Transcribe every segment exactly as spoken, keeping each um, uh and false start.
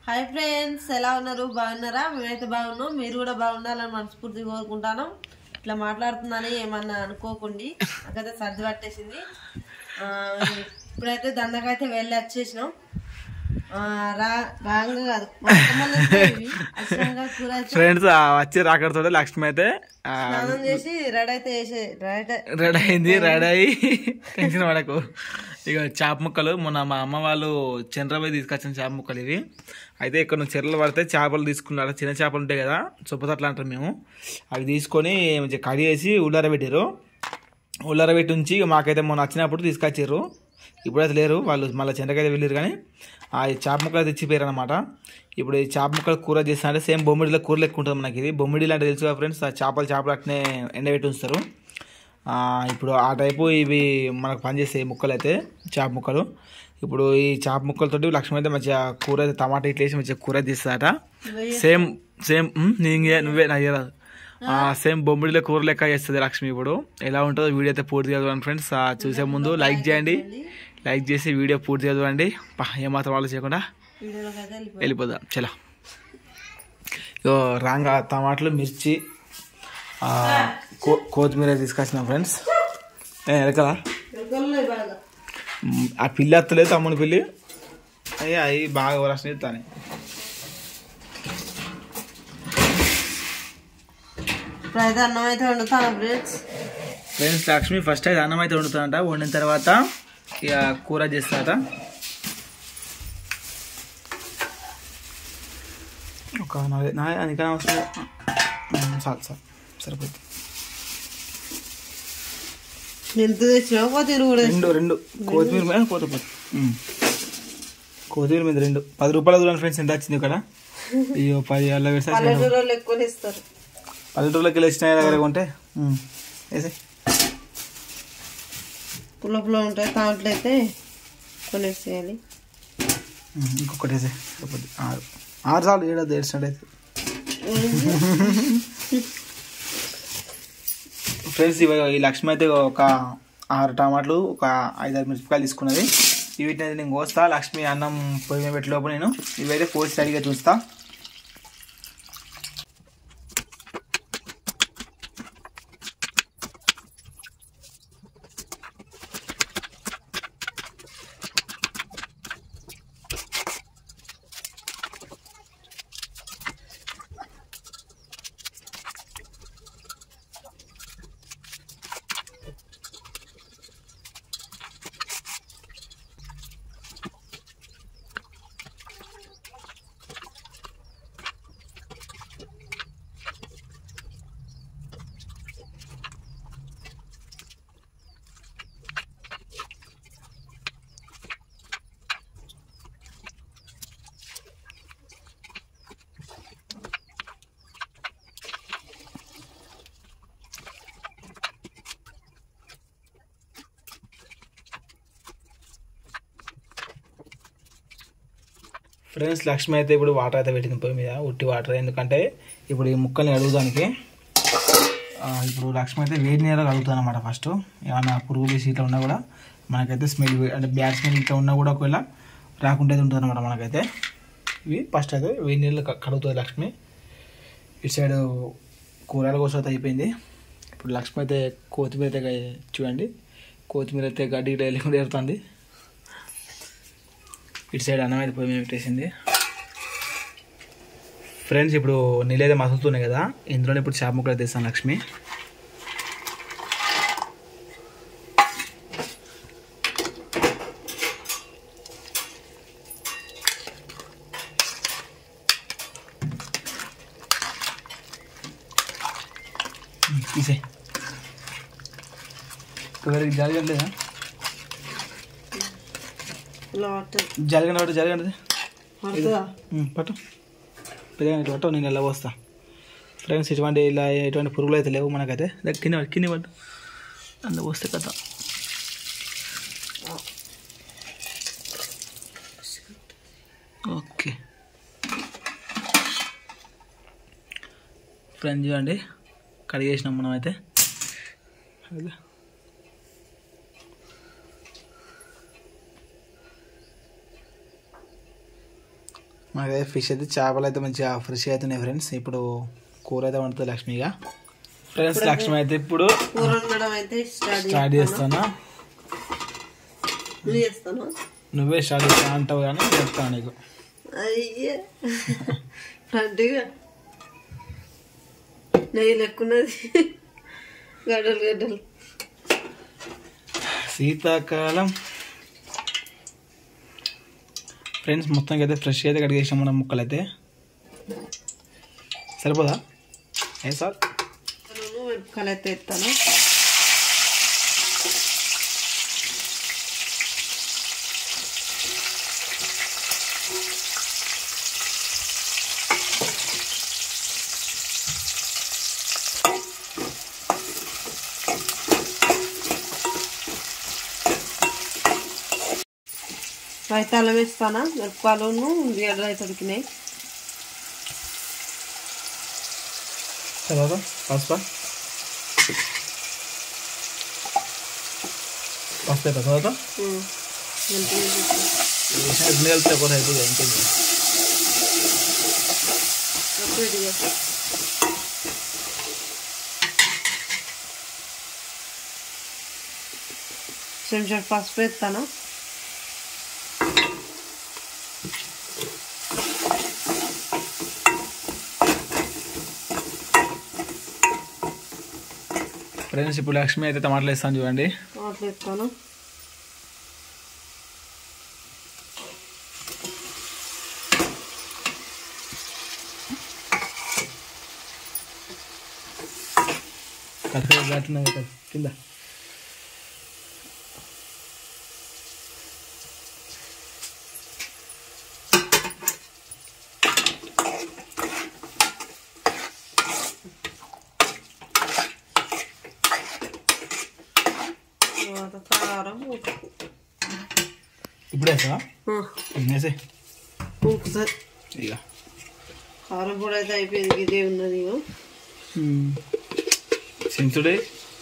Hi friends, ఎలా ఉన్నారు? బాగున్నారా? మేమైతే బాగున్నాం. మీరు కూడా బాగుండాలని మనస్ఫూర్తిగా కోరుకుంటాను. ఇట్లా మాట్లాడుతున్నాను ఏమన్నా అనుకోకండి, నాకైతే సర్ది పట్టేసింది. ఇప్పుడైతే దండకైతే వెళ్ళి వచ్చేసినాం. ఫ్రెండ్స్ వచ్చి రాకడతో లక్ష్మి అయితే స్నానం చేసి రెడీ అయితే రెడీ అయింది. రెడీ అయ్యి టెన్షన్ పడకు. ఇక చేప ముక్కలు మొన్న మా అమ్మ వాళ్ళు చంద్రబాయి తీసుకొచ్చిన చేప ముక్కలు ఇవి. అయితే ఇక్కడ నుంచి చెర్రలు పడితే చేపలు తీసుకున్నారు. చిన్న చేపలు ఉంటాయి కదా, చొప్పతట్లు అంటారు మేము. అవి తీసుకొని కడి వేసి ఉల్లారబెట్టారు. ఉల్లారబెట్టి ఉంచి మాకైతే మొన్న వచ్చినప్పుడు తీసుకొచ్చారు. ఇప్పుడైతే లేరు వాళ్ళు, మళ్ళీ చెంతకైతే వెళ్ళారు. కానీ ఆ చేప ముక్కలు తెచ్చిపోయారు అనమాట. ఇప్పుడు ఈ చేప ముక్కలు కూర చేస్తారంటే సేమ్ బొమ్మిడిలో కూరలు ఎక్కువ ఉంటుంది మనకి. ఇది బొమ్మిడిలు అంటే తెలుసు కదా ఫ్రెండ్స్, ఆ చేపలు చేపలు అట్నే ఎండబెట్టి ఉంచుతారు. ఇప్పుడు ఆ టైపు ఇవి మనకు పనిచేస్తాయి ముక్కలు అయితే, చేప ముక్కలు. ఇప్పుడు ఈ చేప ముక్కలతోటి లక్ష్మి అయితే మంచిగా కూర అయితే టమాటా ఇట్లా వేసి మంచిగా కూర తీస్తారట. సేమ్ సేమ్ నీకే నువ్వే నాకు రాదు. సేమ్ బొమ్మిడిలో కూర లెక్క చేస్తుంది లక్ష్మి. ఇప్పుడు ఎలా ఉంటుందో వీడియో అయితే పూర్తిగా చూడండి ఫ్రెండ్స్. చూసే ముందు లైక్ చేయండి, లైక్ చేసి వీడియో పూర్తిగా చూడండి. ఏమాత్రం వాళ్ళు చేయకుండా వెళ్ళిపోదాం. చలో ఇగో రాంగా టమాటాలు, మిర్చి, కొత్తిమీర తీసుకొచ్చినాం ఫ్రెండ్స్. ఎరకలా ఆ పిల్లి అత్తలేదు, తమ్ముని పిల్లి అయ్యి అవి బాగా వరసని ఇస్తాను. అన్నం అయితే వండుతాను ఫ్రెండ్స్. ఫ్రెండ్స్ లక్ష్మి ఫస్ట్ అయితే అన్నం అయితే వండుతానంట. వండిన తర్వాత ఇక కూర చేస్తారట. ఒక నా అందుకని అవసరం చాలు చాలు సరిపోతుంది. రెండు రెండు కొత్తిమీర మీద కొత్తిమీర కొత్తిమీర మీద రెండు పది రూపాయల దూరం ఫ్రెండ్స్. ఎంత వచ్చింది ఇక్కడ? అయ్యో పది అలా పెడతారు. పల్లెటూరులోకి వెళ్ళి వచ్చినాయి దగ్గర కొంటే వేసే పుల్ల పుల్ల ఉంటాయి. దాంట్లో అయితే కొనేసేయాలి. ఇంకొకటి వేసే ఆరు ఆరు సార్లు ఏడాది ఏడ్చినట్టు అయితే ఫ్రెండ్స్. ఇవి ఈ లక్ష్మి అయితే ఒక ఆరు టమాటాలు, ఒక ఐదారు మిరపకాయలు తీసుకున్నది. వీటిని అయితే నేను కోస్తా. లక్ష్మి అన్నం పొయ్యి మీద పెట్టే లోపు నేను ఇవైతే కోసి రెడీగా చూస్తా. ఫ్రెండ్స్ లక్ష్మి అయితే ఇప్పుడు వాటర్ అయితే పెట్టింది పొయ్యి మీద, ఉట్టి వాటర్. ఎందుకంటే ఇప్పుడు ఈ ముక్కల్ని కడుగుదానికి. ఇప్పుడు లక్ష్మి అయితే వేడి నీళ్ళు కడుగుతుంది అనమాట. ఫస్ట్ ఏమైనా పురుగు వేసి ఇట్లా ఉన్నా కూడా మనకైతే స్మెల్ అంటే బ్యాడ్ స్మెల్ ఇట్లా ఉన్నా కూడా ఒకవేళ రాకుండా ఉంటుంది అనమాట మనకైతే. ఇవి ఫస్ట్ అయితే వేడి నీళ్ళు కడుగుతుంది లక్ష్మి. ఇటు సైడ్ కూరగాయల కోసం అయితే అయిపోయింది. ఇప్పుడు లక్ష్మి అయితే కొత్తిమీర అయితే చూడండి, కొత్తిమీర అయితే గడ్డి లేకుండా ఏరుతుంది. ఇటు సైడ్ అన్నం అయితే పొయ్యి మీద పెట్టేసింది ఫ్రెండ్స్. ఇప్పుడు నీళ్ళు అయితే మసులుతున్నాయి కదా, ఇందులోనే ఇప్పుడు చేప ముక్కలు తీస్తాను లక్ష్మి. తీసే జరగలేదా? జరగండి పట్టు, జరగండి పట్టు, పెద్దగా ఇటు పట్టు, నేను ఎలా పోస్తా. ఫ్రెండ్స్ ఇటువంటి ఇలా ఎటువంటి పురుగులు అయితే లేవు మనకైతే. కింద కింద పట్టు, అందులో పోస్తే కదా. ఓకే ఫ్రెండ్స్ చూడండి, కడిగేసినాం మనం అయితే. మాకైతే ఫిష్ అయితే చేపలు అయితే మంచిగా ఫ్రెష్గా అవుతున్నాయి ఫ్రెండ్స్. ఇప్పుడు కూర అయితే వండుతుంది లక్ష్మిగా. ఫ్రెండ్స్ లక్ష్మి అయితే ఇప్పుడు కూర వండడం అయితే స్టార్ట్ స్టార్ట్ చేస్తానా. నువ్వు చేస్తాను నువ్వే స్టార్ట్ చేస్తా అంటావు కానీ చెప్తాను నీకు. అయ్యే అంటేగా నెయ్యి లెక్కున్నది. గడ్డలు గడ్డలు శీతాకాలం ఫ్రెండ్స్ మొత్తానికి అయితే ఫ్రెష్గా అయితే కడిగేసాం మనం ముక్కలు అయితే. సరిపోదా ఏం సార్? మిరపకాయలు అయితే ఎత్తాను. రైతా అల్లం వేస్తానా. మిరపకాయలు ఉల్లిగడ్డలు అయితే ఉడికినాయి. తర్వాత పసుపు పసుపు అవుతుంది. తర్వాత ఎన్ని కలిపితే కూడా అవుతుంది. ఇంకేంటి కొంచెం పసుపు వేస్తాను. ఫ్రెండ్స్ ఇప్పుడు లక్ష్మి అయితే టమాటాలు వేస్తాను చూడండి. టమాటాలు వేస్తాను. కరెక్ట్గా కింద కారం ఉప్పు ఇప్పుడు వేసా వేసే ఉప్పు సార్. ఇక కారం పొడి అయితే అయిపోయింది. ఇదే ఉన్నది. సింతుడే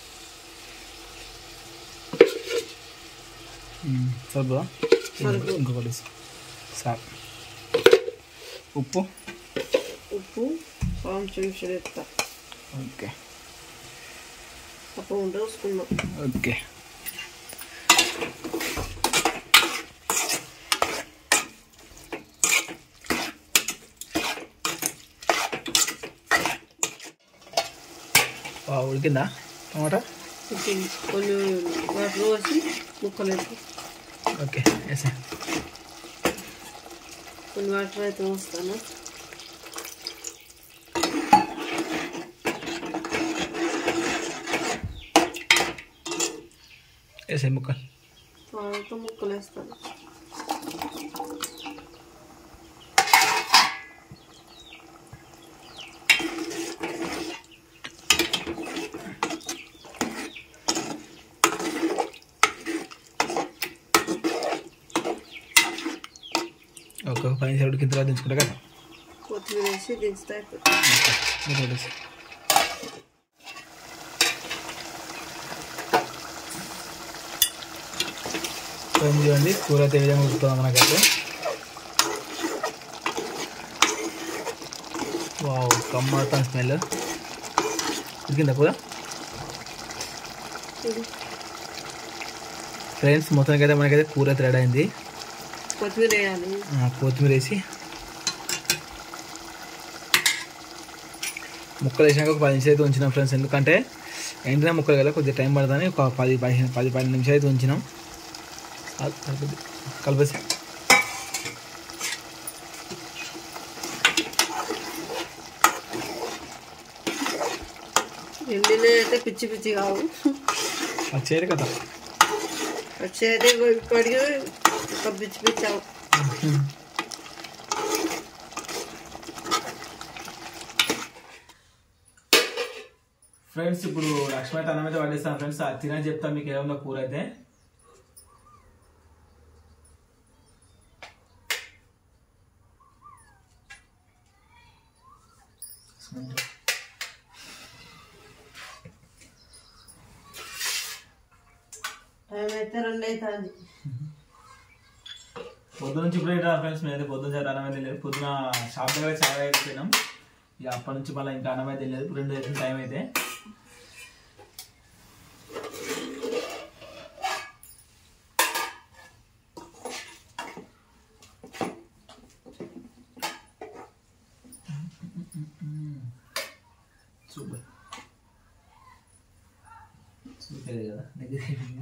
సరిపోదా? ఇంకొకటి సార్. ఉప్పు ఉప్పు పావు చెంచా ఎత్తా. ఓకే అప్పుడు ఉంటే వేసుకున్నాం. ఓకే ఉడికిందా టమాటా? ఉడికింది. కొన్ని వాటర్ పోసి ముక్కలు వేసి ఓకే వేసా. కొన్ని వాటర్ అయితే పోస్తాను. వేసే ముక్కలు. తర్వాత ముక్కలు వేస్తాను. ఒక పది నిమిషాలు ఉడికిన తర్వాత దించుకుంటా కదా. కొత్తిమీర వేసి దించుతా. చూడండి కూర అయితే విధంగా ఉడుకుతుంది మనకైతే. వావ్ కమ్మతాను స్మెల్. ఉడికిందా కూర? ఫ్రెండ్స్ మొత్తానికి అయితే మనకైతే కూర అయితే రెడీ అయింది. కొత్తిమీర వేయాలి. కొత్తిమీర వేసి ముక్కలు వేసినాక ఒక పది నిమిషాలు అయితే ఉంచినాం ఫ్రెండ్స్. ఎందుకంటే ఎండిన ముక్కలు కదా కొద్దిగా టైం పడుతుందని ఒక పది పదిహేను పది పన్నెండు నిమిషాలు అయితే ఉంచినాం. కలిపేసి ఎండిన అయితే పిచ్చి పిచ్చి కావు. వచ్చేది కదా వచ్చేది కడిగి ఒక పిచ్చి పిచ్చి అవు. ఫ్రెండ్స్ ఇప్పుడు లక్ష్మి అయితే అన్నం అయితే పడేస్తాను ఫ్రెండ్స్. అది తినే చెప్తాను మీకు ఏమన్నా కూర అయితే. టైం అయితే రెండు అవుతుంది. పొద్దున నుంచి ఇప్పుడు ఏంటో ఫ్రెండ్స్ మేమైతే పొద్దున చాలా అన్నం అయితే లేదు. పొద్దున షాప్ దగ్గర చాలా అయిపోయినాం. ఇక అప్పటి నుంచి మళ్ళీ ఇంకా అన్నం అయితే లేదు. రెండు అయితే టైం అయితే సూపర్ సూపర్ కదా దగ్గర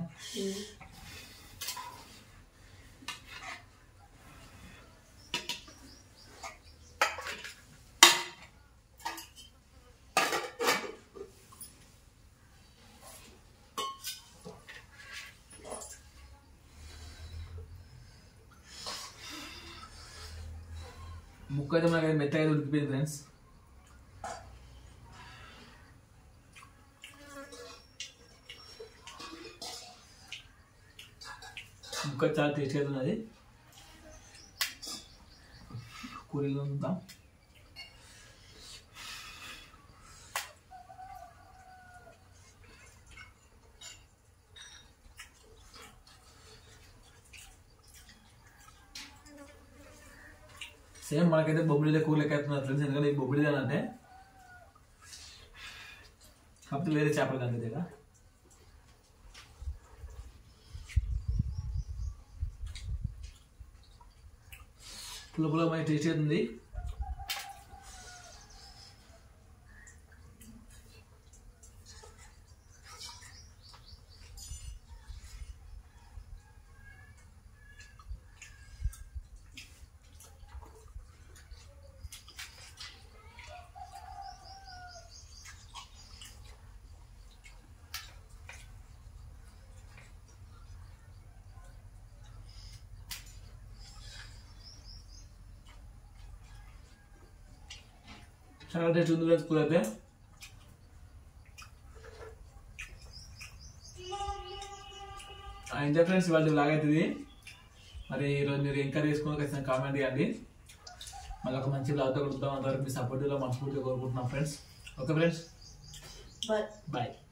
ముక్క అయితే మనకి మెత్తగా ఉడికిపోయింది ఫ్రెండ్స్. ముక్క చాలా టేస్ట్గా ఉన్నది. కూరలు ఉందా సేమ్ మనకైతే బొబ్బిలి కూర లెక్క అవుతున్నారు ఫ్రెండ్స్. ఎందుకంటే ఈ బొబ్బిలి అంటే కాకపోతే వేరే చేపలు కానీ దగ్గర పుల్ల పుల్ల మనకి టేస్ట్ అవుతుంది. చాలా టేస్ట్ ఉంది ఫ్రెండ్స్ కూర అయితే. ఇంతే ఫ్రెండ్స్ ఇవాళ బ్లాగ్ అవుతుంది. మరి ఈరోజు మీరు ఎంకరేజ్ చేసుకుని ఖచ్చితంగా కామెంట్ చేయండి. మళ్ళీ ఒక మంచి బ్లాగ్తో కొడుతాం. అంతవరకు మీ సపోర్టివ్లో మనస్ఫూర్తిగా కోరుకుంటున్నాం friends. Okay friends, bye bye.